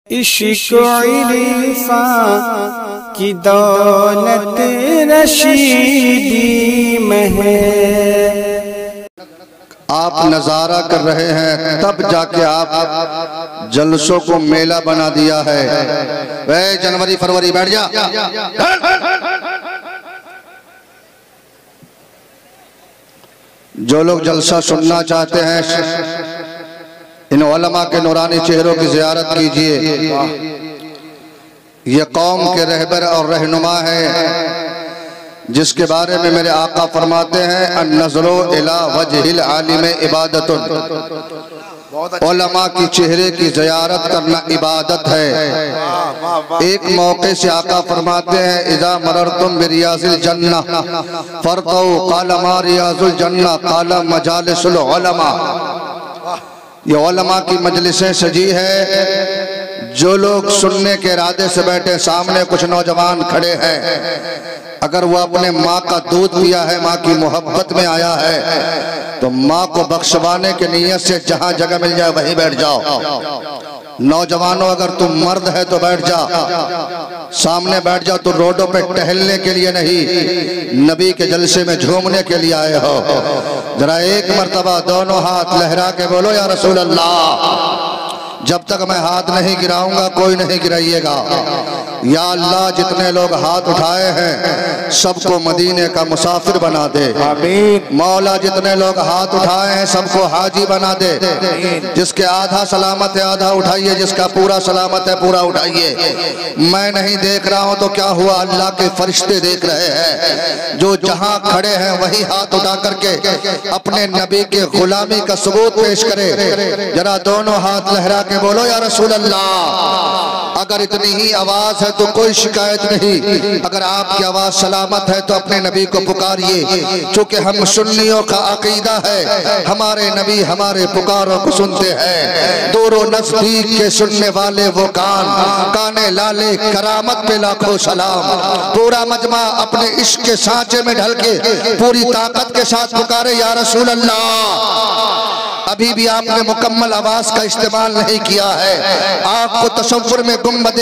इश्क इरफा की दौलत रशीदी में है। आप नजारा कर रहे हैं तब जाके आप जलसों को मेला बना दिया है। वे जनवरी फरवरी बैठ जा। जो लोग जलसा सुनना चाहते हैं इन उलमा के नूरानी चेहरों की ज़ियारत कीजिए। ये कौम के रहबर और रहनुमा है जिसके बारे में मेरे आका फरमाते हैं अन-नज़रो इला वजहिल आलिम इबादतुन। उलमा की चेहरे की ज़ियारत करना इबादत है। एक मौके से आका फरमाते हैं इज़ा मररतुम बिरियाज़िल जन्नह फरतौ क़ाल मा रियाज़ुल जन्नह क़ाल मजालिसुल उलमा। ये उलमा की मजलिसें सजी है। जो लोग सुनने के इरादे से बैठे, सामने कुछ नौजवान खड़े हैं, अगर वो अपने माँ का दूध पिया है, माँ की मोहब्बत में आया है, तो माँ को बख्शवाने के नियत से जहाँ जगह मिल जाए वहीं बैठ जाओ। नौजवानों अगर तुम मर्द है तो बैठ जा, सामने बैठ जाओ। तो रोडों पे टहलने के लिए नहीं, नबी के जलसे में झूमने के लिए आए हो। जरा एक मर्तबा दोनों हाथ लहरा के बोलो या रसूल अल्लाह। जब तक मैं हाथ नहीं गिराऊंगा कोई नहीं गिराइएगा। या अल्लाह जितने लोग हाथ उठाए हैं सबको मदीने का मुसाफिर बना दे। मौला जितने लोग हाथ उठाए हैं सबको हाजी बना दे। जिसके आधा सलामत है आधा उठाइए, जिसका पूरा सलामत है पूरा उठाइए। मैं नहीं देख रहा हूं तो क्या हुआ, अल्लाह के फरिश्ते देख रहे हैं। जो जहां खड़े हैं वही हाथ उठा करके अपने नबी के गुलामी का सबूत पेश करे। जरा दोनों हाथ लहरा के बोलो या रसूल अल्लाह। अगर इतनी ही आवाज है तो कोई शिकायत नहीं, अगर आपकी आवाज सलामत है तो अपने नबी को पुकारिए। चूंकि हम सुन्नियों का अकीदा है हमारे नबी हमारे पुकारों को सुनते हैं। दूरो नजदीक के सुनने वाले वो काने लाले करामत पे लाखों सलाम। पूरा मजमा अपने इश्क के सांचे में ढल के पूरी ताकत के साथ पुकारे या रसूल अल्लाह। अभी भी आपने मुकम्मल आवाज का इस्तेमाल नहीं किया है। आपको तसव्वुर में गुंबदे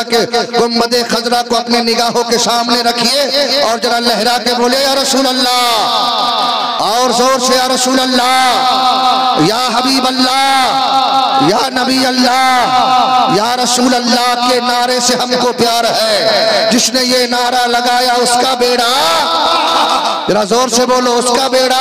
खजरा को अपनी निगाहों के सामने रखिए और जरा लहरा के बोले या रसूल अल्लाह। और जोर से या रसूल अल्लाह, या हबीब अल्लाह, या नबी अल्लाह, या रसूल अल्लाह के नारे से हमको प्यार है। जिसने ये नारा लगाया उसका बेड़ा, जरा जोर से बोलो उसका बेड़ा।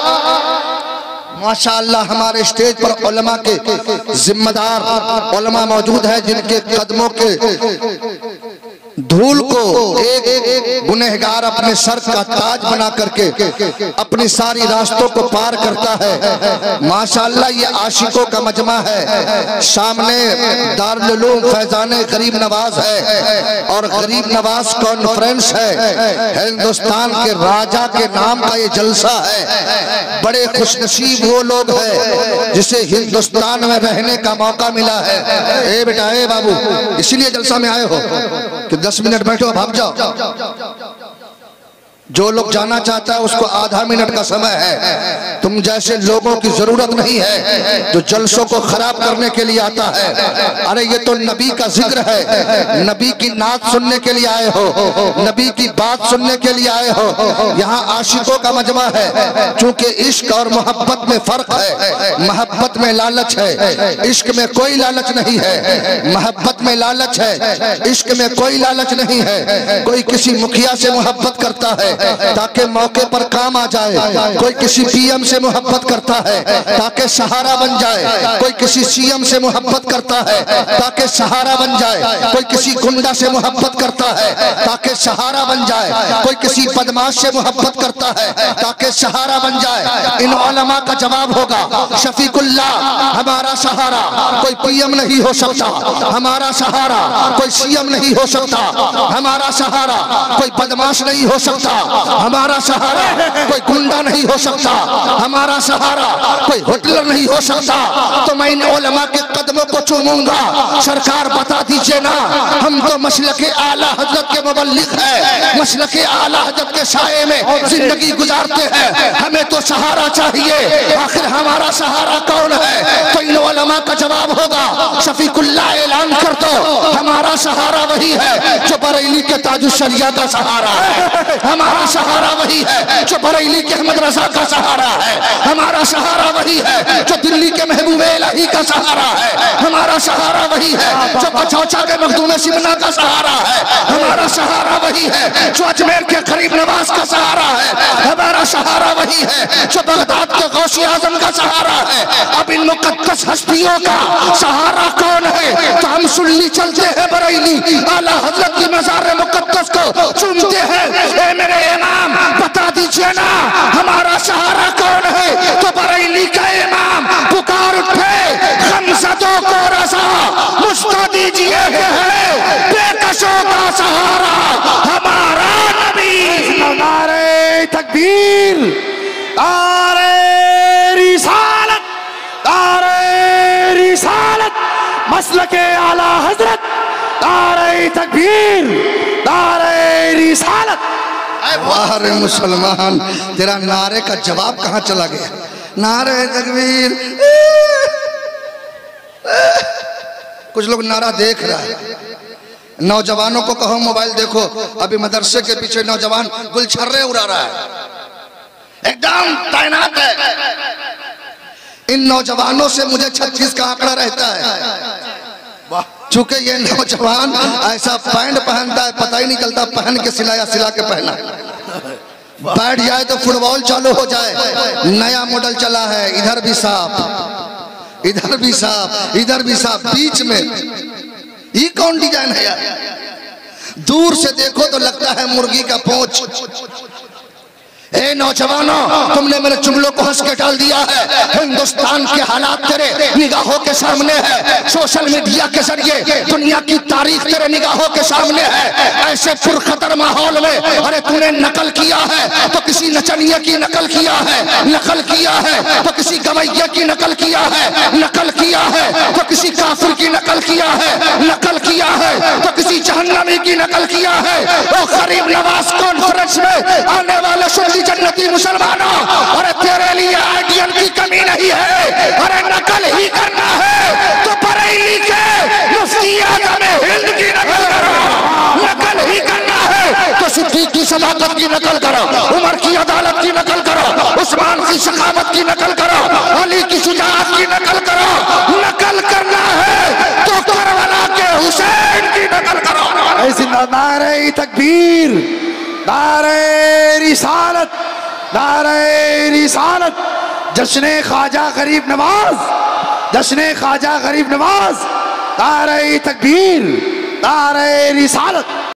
माशाअल्लाह हमारे स्टेज पर उलमा के जिम्मेदार उलमा मौजूद है जिनके कदमों के धूल को एक गुनहगार अपने सर का ताज बना करके अपनी सारी रास्तों को पार करता है। माशाअल्लाह ये आशिकों का मजमा है। सामने दारुल उलूम फैजाने गरीब नवाज है और गरीब नवाज कॉन्फ्रेंस है। हिंदुस्तान के राजा के नाम का ये जलसा है। बड़े खुशनसीब वो लोग हैं जिसे हिंदुस्तान में रहने का मौका मिला है। ए बेटा ए बाबू, इसीलिए जलसा में आए हो कि 10 मिनट बैठो भाग जाओ। जो लोग जाना चाहता है उसको आधा मिनट का समय है। तुम जैसे लोगों की जरूरत नहीं है जो जलसों को खराब करने के लिए आता है। अरे ये तो नबी का जिक्र है, नबी की नात सुनने के लिए आए हो, नबी की बात सुनने के लिए आए हो। यहाँ आशिकों का मजमा है। चूंकि इश्क और मोहब्बत में फर्क है। मोहब्बत में लालच है, इश्क में कोई लालच नहीं है। मोहब्बत में लालच है, इश्क में कोई लालच नहीं है। कोई किसी मुखिया से मोहब्बत करता है ताकि मौके पर काम आ जाए। कोई किसी पीएम से मोहब्बत करता है ताकि सहारा बन जाए। कोई किसी सीएम से मोहब्बत करता है ताकि सहारा बन जाए। कोई किसी गुंडा से मोहब्बत करता है ताकि सहारा बन जाए। कोई किसी बदमाश से मोहब्बत करता है ताकि सहारा बन जाए। इन उलमा का जवाब होगा शफीकुल्लाह हमारा सहारा। कोई पीएम नहीं हो सकता हमारा सहारा, कोई सीएम नहीं हो सकता हमारा सहारा, कोई बदमाश नहीं हो सकता हमारा सहारा कोई गुंडा नहीं हो सकता, हमारा सहारा कोई हिटलर नहीं हो सकता। तो मैं इन उलमा के कदमों को चूमूंगा। सरकार बता दीजिए ना, हम तो मसलके आला हजरत के मुबल्लिग है, मसलके आला हजरत के साये में जिंदगी गुजारते हैं, हमें तो सहारा चाहिए। आखिर हमारा सहारा कौन है? तो इन उलमा का जवाब होगा, शफीकुल्लाह ऐलान कर दो, हमारा सहारा वही है जो बरेली के ताजुश्शरिया का सहारा है, हमारा सहारा वही है जो बरेली के अहमद रजा का सहारा है, हमारा सहारा वही है जो दिल्ली के महबूब इलाही का सहारा है, हमारा सहारा वही है जो बचौचा के मखदूम सिमना का सहारा है, हमारा सहारा वही है जो अजमेर के गरीब नवाज का सहारा है, हमारा सहारा वही है जो बगदाद के गौसे आजम का सहारा है। अब इन मुकद्दस हस्तियों का सहारा कौन है? तो हम सुन्नी चलते हैं बरेली आला हजरत की मज़ार मुकद्दस को चूमते हैं। ए मेरे इमाम बता दीजिए ना, हमारा सहारा कौन है? तो बरेली का इमाम पुकार उठे, गमज़दों को रज़ा मुझको दीजिए है बेकसों का सहारा हमारा नबी। नारे तकबीर, नारे रिसालत, नारे रिसालत, मसलके आला हजरत, नारे तकबीर, नारे रिसालत। वाह रे मुसलमान, तेरा नारे का जवाब कहाँ चला गया? नारे तकबीर, कुछ लोग नारा देख रहा है। नौजवानों को कहो मोबाइल देखो, अभी मदरसे के पीछे नौजवान गुलछर्रे उड़ा रहा है, एकदम तैनात है। इन नौजवानों से मुझे 36 का आंकड़ा रहता है, चूंकि ये नौजवान ऐसा पैंट पहनता है पता ही नहीं चलता पहन के सिलाया सिला के पहना, बैठ जाए तो फुटबॉल चालू हो जाए। नया मॉडल चला है, इधर भी सांप, इधर भी सांप, इधर भी सांप, बीच में ये कौन डिजाइन है यार? दूर से देखो तो लगता है मुर्गी का पोंछ। ए नौजवानों, तुमने मेरे जुमलों को हंस के डाल दिया है। हिंदुस्तान के हालात तेरे निगाहों के सामने है, सोशल मीडिया के जरिए दुनिया की तारीख तेरे निगाहों के सामने है। ऐसे पुरखतर माहौल में अरे तूने नकल किया है तो किसी नचनिया की नकल किया है, नकल किया है तो किसी गवैया की नकल किया है, नकल किया है तो किसी काफिर की नकल किया है, नकल किया है तो किसी जहन्नमी की नकल किया है। वो गरीब नवाज कॉन्फ्रेंस में आने वाले जन्नती मुसलमानों, अरे तेरे लिए आइडियल की कमी नहीं है, अरे नकल ही करना है तो बरेली के मुफ्ती आज़म हिंद की नकल करो, नकल ही करना है तो सिद्दीक की सदाकत की नकल करो, उमर की अदालत की नकल करो, उस्मान की सखावत की नकल करो, अली की शुजाअत की नकल करो, नकल करना है तो करबला के हुसैन की नकल करो। ऐसी नारे तकबीर, नारे रिसालत, नारे रिसालत, जश्न ख्वाजा गरीब नवाज, जश्न ख्वाजा गरीब नवाज, नारे तकबीर, नारे रिसालत।